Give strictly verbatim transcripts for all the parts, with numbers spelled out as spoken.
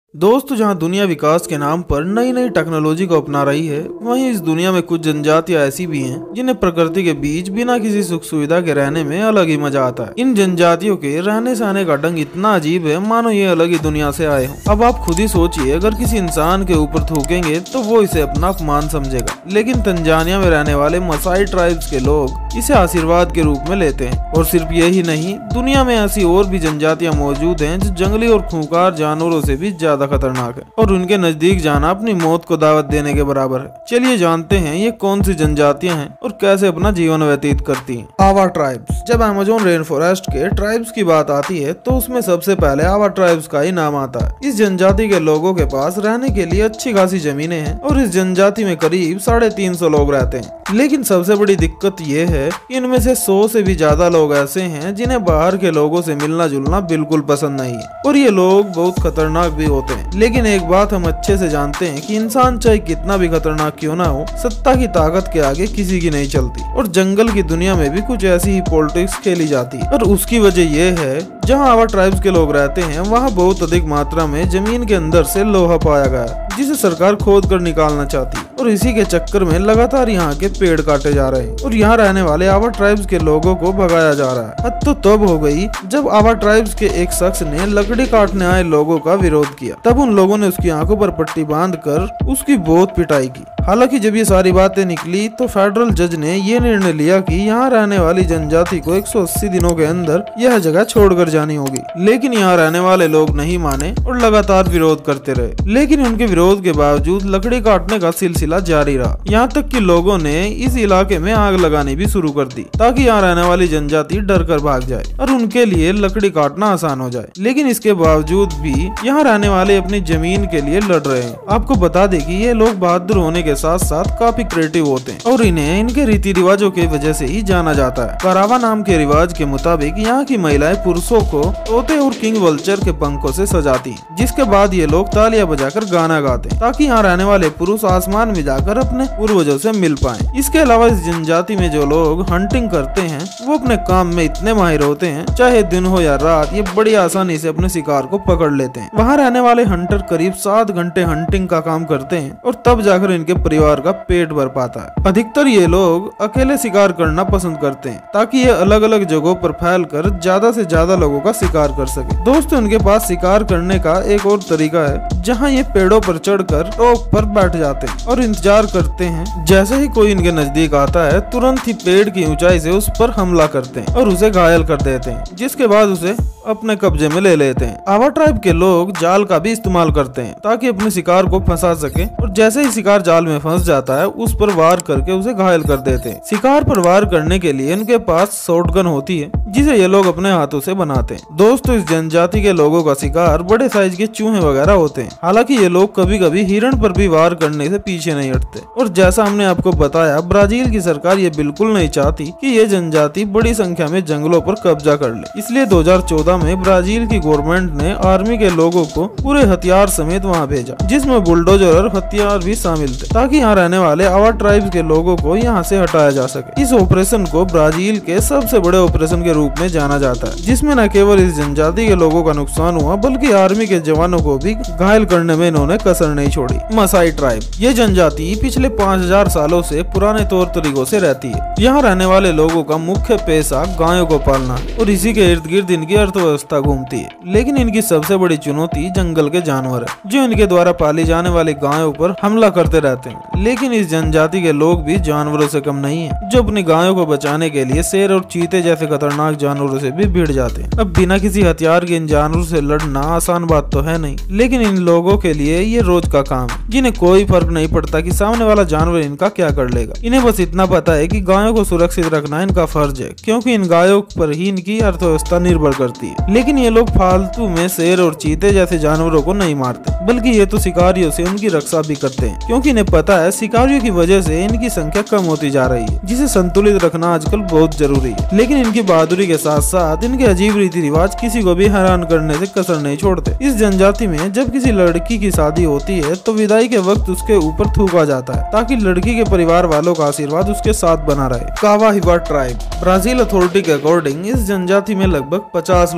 दोस्त, जहां दुनिया विकास के नाम पर नई नई टेक्नोलॉजी को अपना रही है, वहीं इस दुनिया में कुछ जनजातियां ऐसी भी हैं जिन्हें प्रकृति के बीच बिना किसी सुख सुविधा के रहने में अलग ही मजा आता है। इन जनजातियों के रहने सहने का ढंग इतना अजीब है मानो ये अलग ही दुनिया से आए हों। अब आप खुद ही सोचिए, अगर किसी इंसान के ऊपर थूकेंगे तो वो इसे अपना अपमान समझेगा, लेकिन तंजानिया में रहने वाले मसाई ट्राइब्स के लोग इसे आशीर्वाद के रूप में लेते हैं। और सिर्फ यही नहीं, दुनिया में ऐसी और भी जनजातियां मौजूद हैं जो जंगली और खूंखार जानवरों से भी ज्यादा खतरनाक है, और उनके नजदीक जाना अपनी मौत को दावत देने के बराबर है। चलिए जानते हैं ये कौन सी जनजातियां हैं और कैसे अपना जीवन व्यतीत करती हैं। Awa tribes. जब अमेज़न रेन फॉरेस्ट के ट्राइब्स की बात आती है तो उसमें सबसे पहले आवा ट्राइब्स का ही नाम आता है। इस जनजाति के लोगों के पास रहने के लिए अच्छी खासी जमीनें हैं और इस जनजाति में करीब साढ़े तीन सौ लोग रहते हैं। लेकिन सबसे बड़ी दिक्कत ये है कि इनमें से सौ से भी ज्यादा लोग ऐसे हैं जिन्हें बाहर के लोगों से मिलना जुलना बिल्कुल पसंद नहीं है, और ये लोग बहुत खतरनाक भी होते हैं। लेकिन एक बात हम अच्छे से जानते हैं कि इंसान चाहे कितना भी खतरनाक क्यों ना हो, सत्ता की ताकत के आगे किसी की नहीं चलती। और जंगल की दुनिया में भी कुछ ऐसी ही पॉलिटिक्स खेली जाती है, और उसकी वजह यह है जहां आवा ट्राइब्स के लोग रहते हैं वहां बहुत अधिक मात्रा में जमीन के अंदर से लोहा पाया गया है, जिसे सरकार खोद कर निकालना चाहती है, और इसी के चक्कर में लगातार यहाँ के पेड़ काटे जा रहे हैं और यहाँ रहने वाले आवा ट्राइब्स के लोगों को भगाया जा रहा है। हद तो तब हो गई जब आवा ट्राइब्स के एक शख्स ने लकड़ी काटने आए लोगों का विरोध किया। तब उन लोगों ने उसकी आंखों पर पट्टी बांधकर उसकी बहुत पिटाई की। हालांकि जब ये सारी बातें निकली तो फेडरल जज ने ये निर्णय लिया कि यहाँ रहने वाली जनजाति को एक सौ अस्सी दिनों के अंदर यह जगह छोड़कर जानी होगी। लेकिन यहाँ रहने वाले लोग नहीं माने और लगातार विरोध करते रहे। लेकिन उनके विरोध के बावजूद लकड़ी काटने का सिलसिला जारी रहा, यहाँ तक कि लोगों ने इस इलाके में आग लगानी भी शुरू कर दी ताकि यहाँ रहने वाली जनजाति डर कर भाग जाए और उनके लिए लकड़ी काटना आसान हो जाए। लेकिन इसके बावजूद भी यहाँ रहने वाले अपनी जमीन के लिए लड़ रहे हैं। आपको बता दें कि ये लोग बहादुर होने के साथ साथ काफी क्रिएटिव होते हैं और इन्हें इनके रीति रिवाजों की वजह से ही जाना जाता है। करावा नाम के रिवाज के मुताबिक यहाँ की महिलाएं पुरुषों को तोते और किंग वल्चर के पंखों से सजाती हैं, जिसके बाद ये लोग तालियां बजाकर गाना गाते हैं ताकि यहाँ रहने वाले पुरुष आसमान में जाकर अपने पूर्वजों से मिल पाएं। इसके अलावा इस जनजाति में जो लोग हंटिंग करते हैं वो अपने काम में इतने माहिर होते हैं, चाहे दिन हो या रात, ये बड़ी आसानी से अपने शिकार को पकड़ लेते हैं। वहाँ रहने वाले हंटर करीब सात घंटे हंटिंग का काम करते हैं और तब जाकर इनके परिवार का पेट भर पाता है। अधिकतर ये लोग अकेले शिकार करना पसंद करते हैं ताकि ये अलग अलग जगहों पर फैल कर ज्यादा से ज्यादा लोगों का शिकार कर सके। दोस्तों, इनके पास शिकार करने का एक और तरीका है जहाँ ये पेड़ों पर चढ़कर टॉप पर बैठ जाते हैं और इंतजार करते हैं। जैसे ही कोई इनके नजदीक आता है तुरंत ही पेड़ की ऊंचाई से उस पर हमला करते हैं और उसे घायल कर देते हैं, जिसके बाद उसे अपने कब्जे में ले लेते हैं। आवा ट्राइब के लोग जाल का भी इस्तेमाल करते हैं ताकि अपने शिकार को फंसा सके, और जैसे ही शिकार जाल में फंस जाता है उस पर वार करके उसे घायल कर देते हैं। शिकार पर वार करने के लिए इनके पास शॉटगन होती है जिसे ये लोग अपने हाथों से बनाते हैं। दोस्तों, इस जनजाति के लोगों का शिकार बड़े साइज के चूहे वगैरह होते हैं। हालांकि ये लोग कभी कभी हिरण पर भी वार करने से पीछे नहीं हटते, और जैसा हमने आपको बताया, ब्राजील की सरकार ये बिल्कुल नहीं चाहती कि ये जनजाति बड़ी संख्या में जंगलों पर कब्जा कर ले। इसलिए दो हज़ार चौदह में ब्राजील की गवर्नमेंट ने आर्मी के लोगों को पूरे हथियार समेत वहाँ भेजा, जिसमें बुलडोजर और हथियार भी शामिल थे ताकि यहाँ रहने वाले आवा ट्राइब्स के लोगों को यहाँ से हटाया जा सके। इस ऑपरेशन को ब्राजील के सबसे बड़े ऑपरेशन के रूप में जाना जाता है, जिसमें न केवल इस जनजाति के लोगों का नुकसान हुआ बल्कि आर्मी के जवानों को भी घायल करने में इन्होंने कसर नहीं छोड़ी। Masai tribe. ये जनजाति पिछले पाँच हजार सालों से पुराने तौर तरीकों से रहती है। यहाँ रहने वाले लोगों का मुख्य पेशा गायों को पालना और इसी के इर्द गिर्द इनकी अर्थव्यवस्था घूमती है। लेकिन इनकी सबसे बड़ी चुनौती जंगल के जानवर है जो इनके द्वारा पाली जाने वाली गायों पर हमला करते रहते हैं। लेकिन इस जनजाति के लोग भी जानवरों से कम नहीं है, जो अपनी गायों को बचाने के लिए शेर और चीते जैसे खतरनाक जानवरों से भी भिड़ जाते हैं। अब बिना किसी हथियार के इन जानवरों से लड़ना आसान बात तो है नहीं, लेकिन इन लोगों के लिए ये रोज का काम है, जिन्हें कोई फर्क नहीं पड़ता कि सामने वाला जानवर इनका क्या कर लेगा। इन्हें बस इतना पता है कि गायों को सुरक्षित रखना इनका फर्ज है, क्योंकि इन गायों पर ही इनकी अर्थव्यवस्था निर्भर करती है। लेकिन ये लोग फालतू में शेर और चीते जैसे जानवरों को नहीं मारते, बल्कि ये तो शिकारियों से उनकी रक्षा भी करते हैं, क्योंकि इन्हें पता है शिकारियों की वजह से इनकी संख्या कम होती जा रही है, जिसे संतुलित रखना आजकल बहुत जरूरी है। लेकिन इनकी बहादुरी के साथ साथ इनके अजीब रीति रिवाज किसी को भी हैरान करने से कसर नहीं छोड़ते। इस जनजाति में जब किसी लड़की की शादी होती है तो विदाई के वक्त उसके ऊपर थूका जाता है ताकि लड़की के परिवार वालों का आशीर्वाद उसके साथ बना रहे। Kawahiva tribe. Brazil authority के अकॉर्डिंग इस जनजाति में लगभग पचास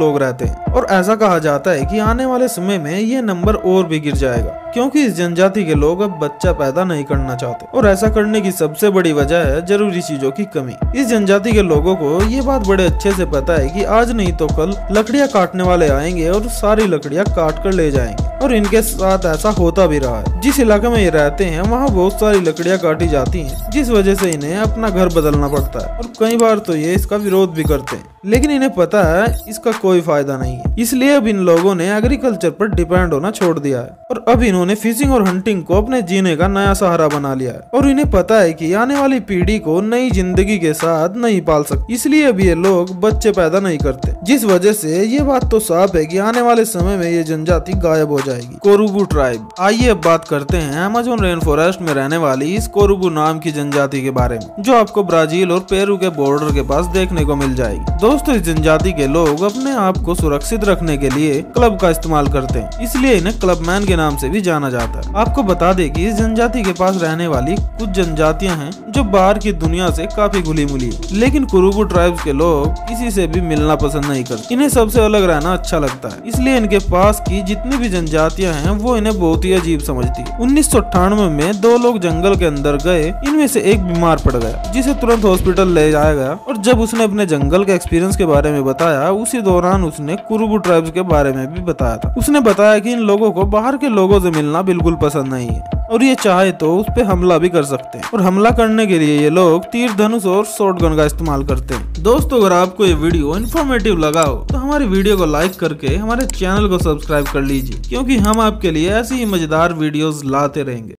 लोग रहते हैं और ऐसा कहा जाता है कि आने वाले समय में ये नंबर और भी गिर जाएगा, क्योंकि इस जनजाति के लोग अब बच्चा पैदा नहीं करना चाहते और ऐसा करने की सबसे बड़ी वजह है जरूरी चीजों की कमी। इस जनजाति के लोगों को ये बात बड़े अच्छे से पता है कि आज नहीं तो कल लकड़ियां काटने वाले आएंगे और सारी लकड़ियां काट कर ले जाएंगे, और इनके साथ ऐसा होता भी रहा है। जिस इलाके में ये रहते हैं वहाँ बहुत सारी लकड़ियां काटी जाती हैं, जिस वजह से इन्हें अपना घर बदलना पड़ता है और कई बार तो ये इसका विरोध भी करते हैं, लेकिन इन्हें पता है इसका कोई फायदा नहीं है। इसलिए अब इन लोगों ने एग्रीकल्चर पर डिपेंड होना छोड़ दिया है और अब इन्होंने फिशिंग और हंटिंग को अपने जीने का नया सहारा बना लिया है और इन्हें पता है कि आने वाली पीढ़ी को नई जिंदगी के साथ नहीं पाल सकते, इसलिए अब ये लोग बच्चे पैदा नहीं करते, जिस वजह से ये बात तो साफ है कि आने वाले समय में ये जनजाति गायब हो जाएगी। Korubo tribe. आइए अब बात करते हैं अमेज़न रेन फॉरेस्ट में रहने वाली इस कोरुबू नाम की जनजाति के बारे में, जो आपको ब्राजील और पेरू के बॉर्डर के पास देखने को मिल जाएगी। दोस्तों, इस जनजाति के लोग अपने आप को सुरक्षित रखने के लिए क्लब का इस्तेमाल करते हैं, इसलिए इन्हें क्लबमैन के नाम से भी जाना जाता है। आपको बता दें कि इस जनजाति के पास रहने वाली कुछ जनजातियां हैं जो बाहर की दुनिया से काफी घुली मिली है, लेकिन कोरुबू ट्राइब्स के लोग किसी से भी मिलना पसंद नहीं करते। इन्हें सबसे अलग रहना अच्छा लगता है, इसलिए इनके पास की जितनी भी जनजातियां हैं वो इन्हें बहुत ही अजीब समझती है। उन्नीस सौ अट्ठानवे में दो लोग जंगल के अंदर गए, इनमें से एक बीमार पड़ गया जिसे तुरंत हॉस्पिटल ले जाया गया, और जब उसने अपने जंगल के एक्सपीरियंस के बारे में बताया उसी दौरान उसने कोरुबू ट्राइब्स के बारे में भी बताया था। उसने बताया कि इन लोगों को बाहर के लोगों से मिलना बिल्कुल पसंद नहीं है और ये चाहे तो उस पे हमला भी कर सकते हैं, और हमला करने के लिए ये लोग तीर धनुष और शॉटगन का इस्तेमाल करते हैं। दोस्तों, अगर आपको ये वीडियो इन्फॉर्मेटिव लगा हो तो हमारी वीडियो को लाइक करके हमारे चैनल को सब्सक्राइब कर लीजिए, क्योंकि हम आपके लिए ऐसी ही मजेदार वीडियोस लाते रहेंगे।